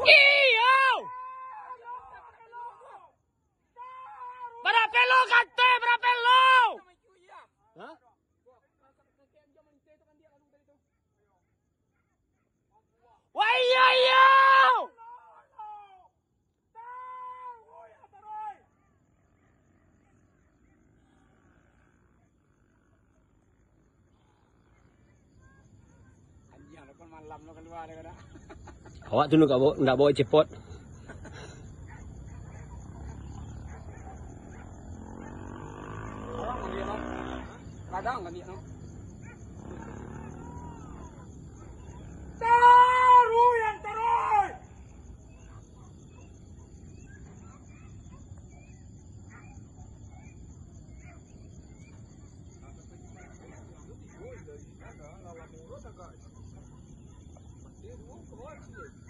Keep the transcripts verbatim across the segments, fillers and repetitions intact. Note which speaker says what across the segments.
Speaker 1: Iyo! Berapelo kante, berapelo! Hah? Wah iya iya! Malam lo keluar ada. Awak tu nak bawa nak bawa cepot. Orang dia no. Kadang kan dia no. Taruh yang taruh.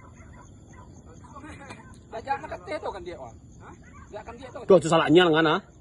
Speaker 1: Jangan kete tu kan dia, oh. Hah? Dia kan dia tu. Tu salahnya dengan ah.